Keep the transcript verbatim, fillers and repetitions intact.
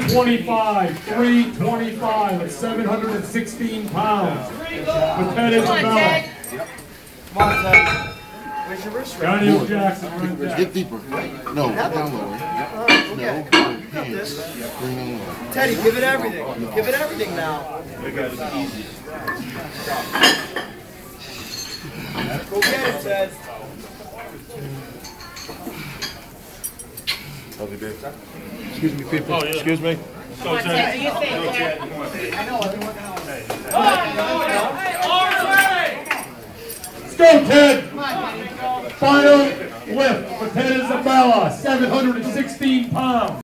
twenty-five, three twenty-five at seven hundred sixteen pounds. With Ted Isabella. Come on, Ted. Where's your wrist? Johnnie Jackson right there. Get deeper. No, down lower. No, hands. Bring them lower. Teddy, give it everything. Give it everything now. Go get it, Ted. Excuse me, people. Oh, yeah. Excuse me. Come on, Ted. Do you think? I know, I've been working all day. Let's go, Ted. Final lift for Ted Isabella, seven hundred sixteen pounds.